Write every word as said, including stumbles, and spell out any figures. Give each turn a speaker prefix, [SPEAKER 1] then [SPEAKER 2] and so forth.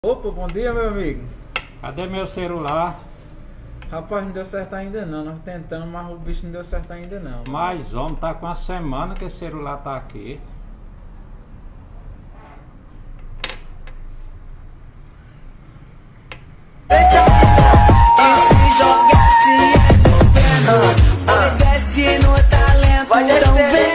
[SPEAKER 1] Opa, bom dia, meu amigo.
[SPEAKER 2] Cadê meu celular?
[SPEAKER 1] Rapaz, não deu certo ainda não. Nós tentamos, mas o bicho não deu certo ainda não.
[SPEAKER 2] Mas homem, tá com uma semana que esse celular tá aqui.
[SPEAKER 3] E se joga se envolvendo, obedece no talento, então vem.